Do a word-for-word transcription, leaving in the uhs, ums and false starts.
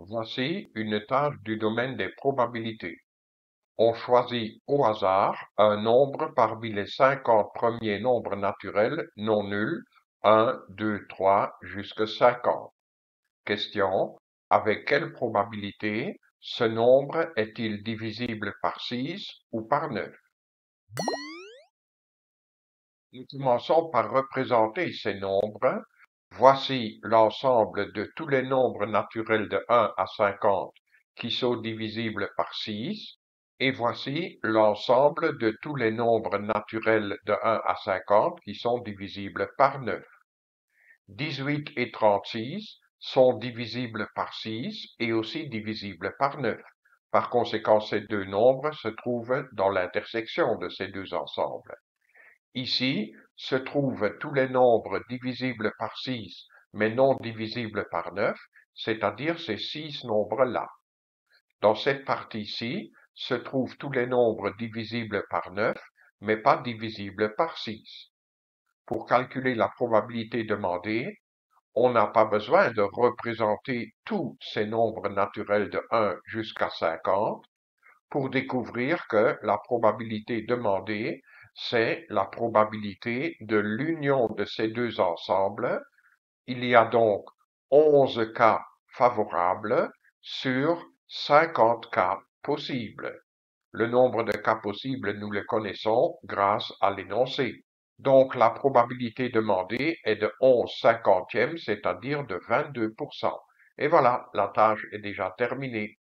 Voici une tâche du domaine des probabilités. On choisit au hasard un nombre parmi les cinquante premiers nombres naturels non nuls, un, deux, trois, jusqu'à cinquante. Question: avec quelle probabilité ce nombre est-il divisible par six ou par neuf? Nous commençons par représenter ces nombres. Voici l'ensemble de tous les nombres naturels de un à cinquante qui sont divisibles par six, et voici l'ensemble de tous les nombres naturels de un à cinquante qui sont divisibles par neuf. dix-huit et trente-six sont divisibles par six et aussi divisibles par neuf. Par conséquent, ces deux nombres se trouvent dans l'intersection de ces deux ensembles. Ici se trouvent tous les nombres divisibles par six, mais non divisibles par neuf, c'est-à-dire ces six nombres-là. Dans cette partie-ci se trouvent tous les nombres divisibles par neuf, mais pas divisibles par six. Pour calculer la probabilité demandée, on n'a pas besoin de représenter tous ces nombres naturels de un jusqu'à cinquante pour découvrir que la probabilité demandée, c'est la probabilité de l'union de ces deux ensembles. Il y a donc onze cas favorables sur cinquante cas possibles. Le nombre de cas possibles, nous le connaissons grâce à l'énoncé. Donc la probabilité demandée est de onze cinquantièmes, c'est-à-dire de vingt-deux pour cent. Et voilà, la tâche est déjà terminée.